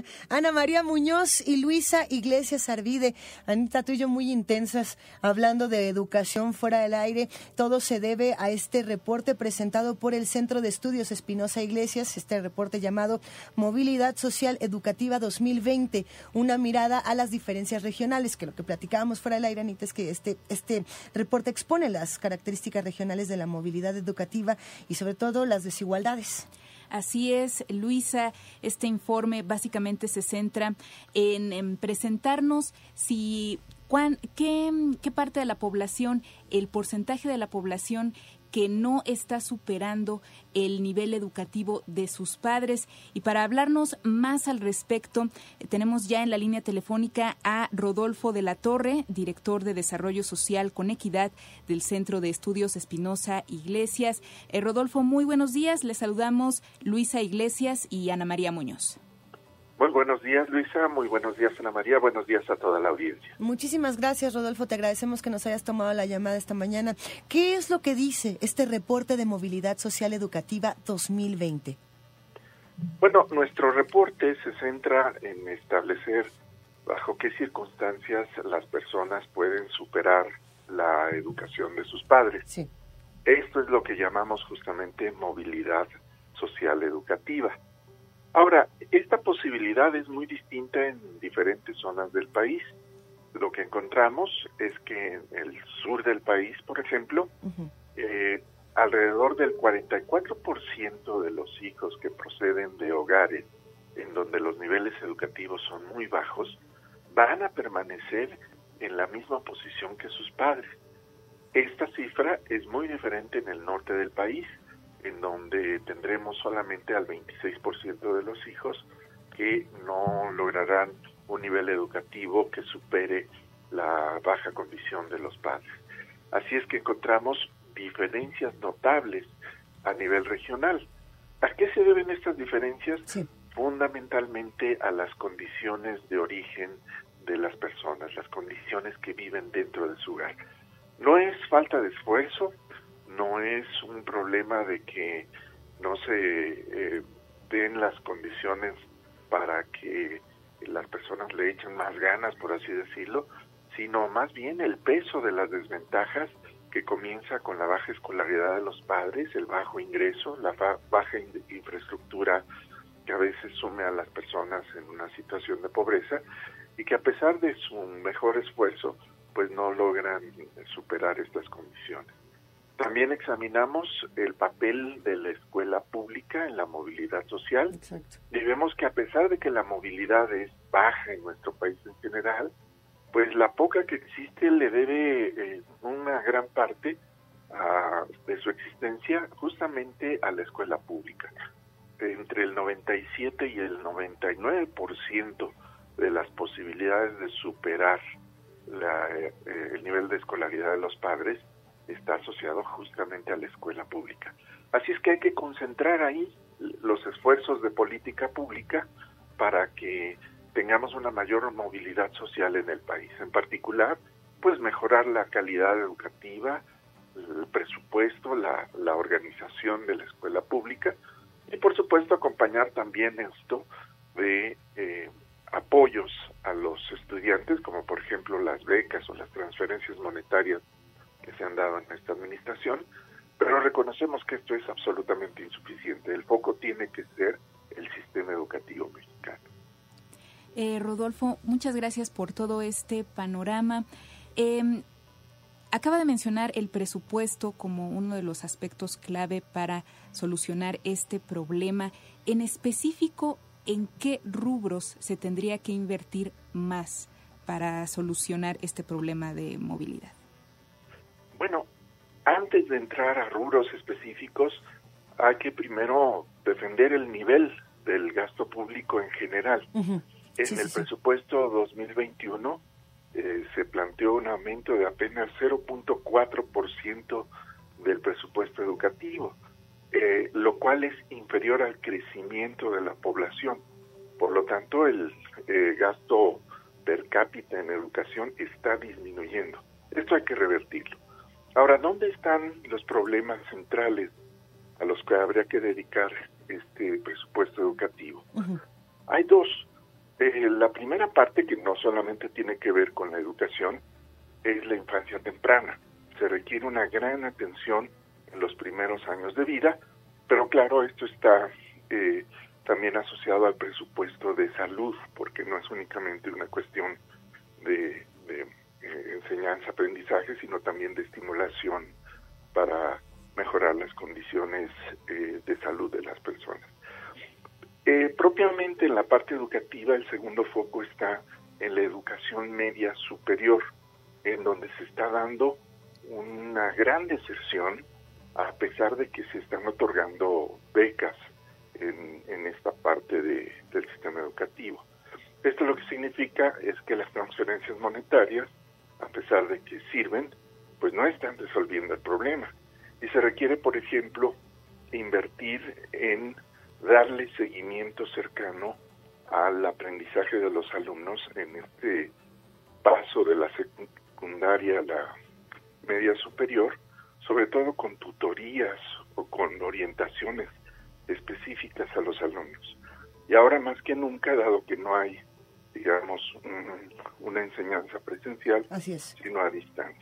Ana María Muñoz y Luisa Iglesias Arvide. Anita, tú y yo muy intensas hablando de educación fuera del aire. Todo se debe a este reporte presentado por el Centro de Estudios Espinosa Iglesias, este reporte llamado Movilidad Social Educativa 2020, una mirada a las diferencias regionales, que lo que platicábamos fuera del aire, Anita, es que este reporte expone las características regionales de la movilidad educativa y sobre todo las desigualdades. Así es, Luisa, este informe básicamente se centra en presentarnos qué parte de la población, el porcentaje de la población que no está superando el nivel educativo de sus padres. Y para hablarnos más al respecto, tenemos ya en la línea telefónica a Rodolfo de la Torre, director de Desarrollo Social con Equidad del Centro de Estudios Espinosa Iglesias. Rodolfo, muy buenos días. Les saludamos Luisa Iglesias y Ana María Muñoz. Muy buenos días, Luisa. Muy buenos días, Ana María. Buenos días a toda la audiencia. Muchísimas gracias, Rodolfo. Te agradecemos que nos hayas tomado la llamada esta mañana. ¿Qué es lo que dice este reporte de Movilidad Social Educativa 2020? Bueno, nuestro reporte se centra en establecer bajo qué circunstancias las personas pueden superar la educación de sus padres. Sí. Esto es lo que llamamos justamente movilidad social educativa. Ahora, esta posibilidad es muy distinta en diferentes zonas del país. Lo que encontramos es que en el sur del país, por ejemplo, alrededor del 44% de los hijos que proceden de hogares en donde los niveles educativos son muy bajos, van a permanecer en la misma posición que sus padres. Esta cifra es muy diferente en el norte del país, en donde tendremos solamente al 26% de los hijos que no lograrán un nivel educativo que supere la baja condición de los padres. Así es que encontramos diferencias notables a nivel regional. ¿A qué se deben estas diferencias? Sí. Fundamentalmente a las condiciones de origen de las personas, las condiciones que viven dentro de su hogar. No es falta de esfuerzo, no es un problema de que no se den las condiciones para que las personas le echen más ganas, por así decirlo, sino más bien el peso de las desventajas que comienza con la baja escolaridad de los padres, el bajo ingreso, la baja infraestructura que a veces sume a las personas en una situación de pobreza y que a pesar de su mejor esfuerzo, pues no logran superar estas condiciones. También examinamos el papel de la escuela pública en la movilidad social. Exacto. Y vemos que a pesar de que la movilidad es baja en nuestro país en general, pues la poca que existe le debe una gran parte de su existencia justamente a la escuela pública. Entre el 97 y el 99% de las posibilidades de superar el nivel de escolaridad de los padres está asociado justamente a la escuela pública. Así es que hay que concentrar ahí los esfuerzos de política pública para que tengamos una mayor movilidad social en el país. En particular, pues mejorar la calidad educativa, el presupuesto, la organización de la escuela pública y por supuesto acompañar también esto de apoyos a los estudiantes, como por ejemplo las becas o las transferencias monetarias que se han dado en esta administración, pero reconocemos que esto es absolutamente insuficiente. El foco tiene que ser el sistema educativo mexicano. Rodolfo, muchas gracias por todo este panorama. Acaba de mencionar el presupuesto como uno de los aspectos clave para solucionar este problema. En específico, ¿en qué rubros se tendría que invertir más para solucionar este problema de movilidad? Bueno, antes de entrar a rubros específicos, hay que primero defender el nivel del gasto público en general. Uh-huh. En el presupuesto 2021 se planteó un aumento de apenas 0.4% del presupuesto educativo, lo cual es inferior al crecimiento de la población. Por lo tanto, el gasto per cápita en educación está disminuyendo. Esto hay que revertirlo. Ahora, ¿dónde están los problemas centrales a los que habría que dedicar este presupuesto educativo? Uh-huh. Hay dos. La primera parte, que no solamente tiene que ver con la educación, es la infancia temprana. Se requiere una gran atención en los primeros años de vida, pero claro, esto está también asociado al presupuesto de salud, porque no es únicamente una cuestión de enseñanza, aprendizaje, sino también de estimulación para mejorar las condiciones de salud de las personas. Propiamente en la parte educativa, el segundo foco está en la educación media superior, en donde se está dando una gran deserción, a pesar de que se están otorgando becas en esta parte del sistema educativo. Esto lo que significa es que las transferencias monetarias, a pesar de que sirven, pues no están resolviendo el problema. Y se requiere, por ejemplo, invertir en darle seguimiento cercano al aprendizaje de los alumnos en este paso de la secundaria a la media superior, sobre todo con tutorías o con orientaciones específicas a los alumnos. Y ahora más que nunca, dado que no hay, digamos, una enseñanza presencial, Así es, sino a distancia.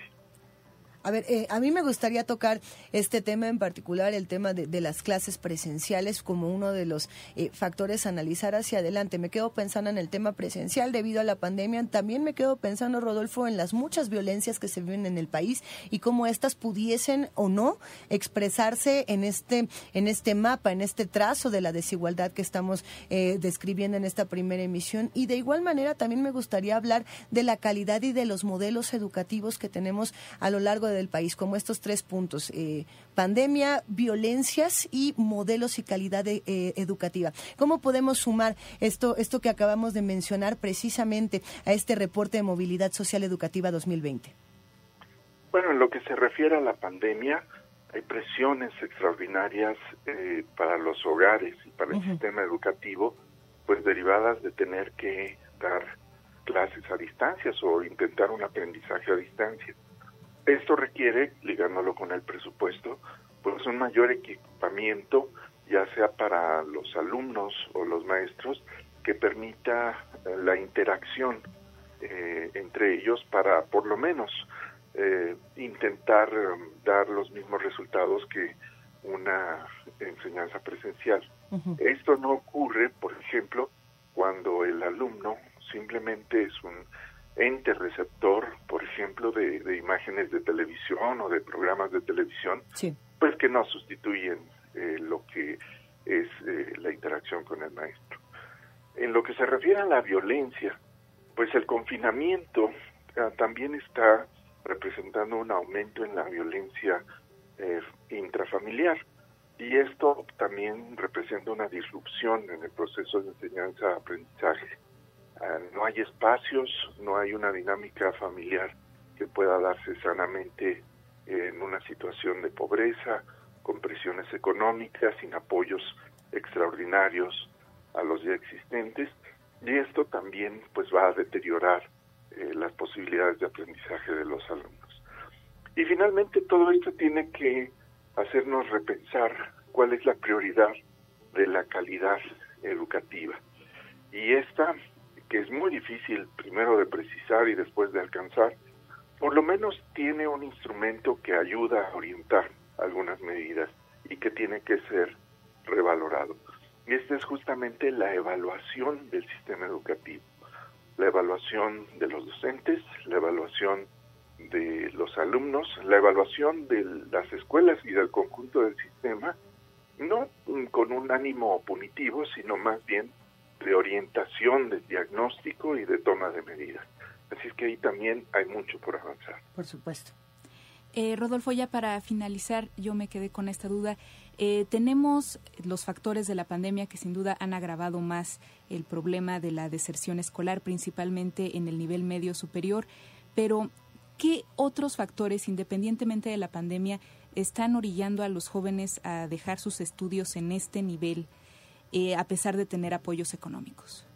A ver, a mí me gustaría tocar este tema en particular, el tema de las clases presenciales como uno de los factores a analizar hacia adelante. Me quedo pensando en el tema presencial debido a la pandemia. También me quedo pensando, Rodolfo, en las muchas violencias que se viven en el país y cómo éstas pudiesen o no expresarse en este mapa, en este trazo de la desigualdad que estamos describiendo en esta primera emisión. Y de igual manera también me gustaría hablar de la calidad y de los modelos educativos que tenemos a lo largo del país, como estos 3 puntos, pandemia, violencias y modelos y calidad educativa. ¿Cómo podemos sumar esto que acabamos de mencionar precisamente a este reporte de movilidad social educativa 2020? Bueno, en lo que se refiere a la pandemia, hay presiones extraordinarias para los hogares y para el sistema educativo, pues derivadas de tener que dar clases a distancias o intentar un aprendizaje a distancia. Esto requiere, ligándolo con el presupuesto, pues un mayor equipamiento, ya sea para los alumnos o los maestros, que permita la interacción entre ellos para, por lo menos, intentar dar los mismos resultados que una enseñanza presencial. Esto no ocurre, por ejemplo, cuando el alumno simplemente es un ente receptor, por ejemplo, de imágenes de televisión o de programas de televisión, sí, pues que no sustituyen lo que es la interacción con el maestro. En lo que se refiere a la violencia, pues el confinamiento también está representando un aumento en la violencia intrafamiliar, y esto también representa una disrupción en el proceso de enseñanza-aprendizaje. No hay espacios, no hay una dinámica familiar que pueda darse sanamente en una situación de pobreza, con presiones económicas, sin apoyos extraordinarios a los ya existentes, y esto también pues va a deteriorar las posibilidades de aprendizaje de los alumnos. Y finalmente todo esto tiene que hacernos repensar cuál es la prioridad de la calidad educativa. Y esta, que es muy difícil primero de precisar y después de alcanzar, por lo menos tiene un instrumento que ayuda a orientar algunas medidas y que tiene que ser revalorado. Y esta es justamente la evaluación del sistema educativo, la evaluación de los docentes, la evaluación de los alumnos, la evaluación de las escuelas y del conjunto del sistema, no con un ánimo punitivo, sino más bien de orientación, de diagnóstico y de toma de medidas. Así es que ahí también hay mucho por avanzar. Por supuesto. Rodolfo, ya para finalizar, yo me quedé con esta duda. Tenemos los factores de la pandemia que sin duda han agravado más el problema de la deserción escolar, principalmente en el nivel medio superior, pero ¿qué otros factores, independientemente de la pandemia, están orillando a los jóvenes a dejar sus estudios en este nivel, a pesar de tener apoyos económicos?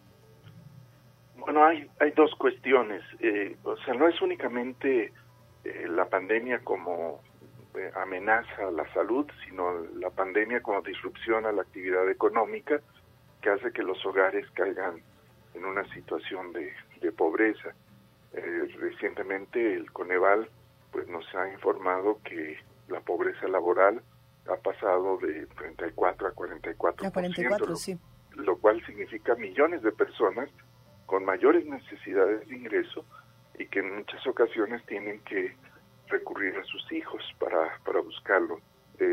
Bueno, hay 2 cuestiones. No es únicamente la pandemia como amenaza a la salud, sino la pandemia como disrupción a la actividad económica, que hace que los hogares caigan en una situación de pobreza. Recientemente el Coneval pues nos ha informado que la pobreza laboral ha pasado de 34 a 44%, a 44, sí. Lo cual significa millones de personas con mayores necesidades de ingreso y que en muchas ocasiones tienen que recurrir a sus hijos para buscarlo,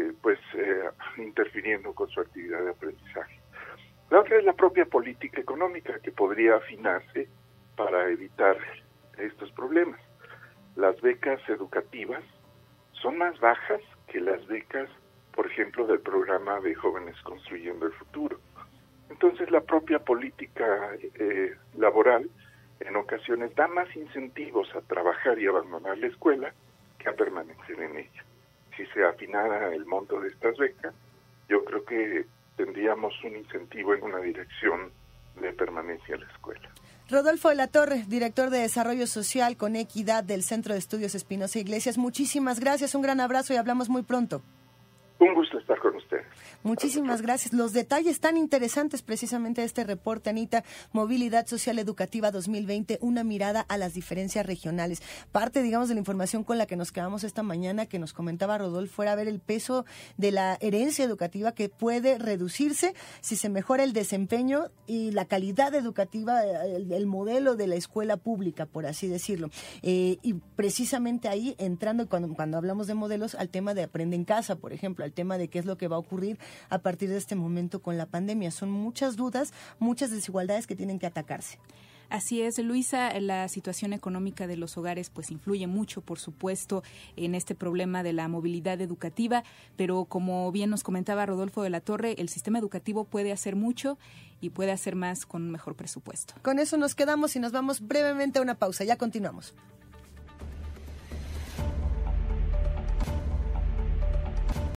interfiriendo con su actividad de aprendizaje. La otra es la propia política económica que podría afinarse para evitar estos problemas. Las becas educativas son más bajas que las becas, por ejemplo, del programa de Jóvenes Construyendo el Futuro. Entonces, la propia política laboral en ocasiones da más incentivos a trabajar y abandonar la escuela que a permanecer en ella. Si se afinara el monto de estas becas, yo creo que tendríamos un incentivo en una dirección de permanencia en la escuela. Rodolfo de la Torre, director de Desarrollo Social con Equidad del Centro de Estudios Espinosa Iglesias, muchísimas gracias, un gran abrazo y hablamos muy pronto. Un gusto estar con ustedes. Muchísimas gracias. Los detalles tan interesantes precisamente de este reporte, Anita, Movilidad Social Educativa 2020, una mirada a las diferencias regionales. Parte, digamos, de la información con la que nos quedamos esta mañana, que nos comentaba Rodolfo, era ver el peso de la herencia educativa que puede reducirse si se mejora el desempeño y la calidad educativa, el modelo de la escuela pública, por así decirlo. Y precisamente ahí, entrando cuando hablamos de modelos, al tema de Aprende en Casa, por ejemplo, al tema de qué es lo que va a ocurrir a partir de este momento con la pandemia. Son muchas dudas, muchas desigualdades que tienen que atacarse. Así es, Luisa, la situación económica de los hogares pues influye mucho, por supuesto, en este problema de la movilidad educativa, pero como bien nos comentaba Rodolfo de la Torre, el sistema educativo puede hacer mucho y puede hacer más con un mejor presupuesto. Con eso nos quedamos y nos vamos brevemente a una pausa. Ya continuamos.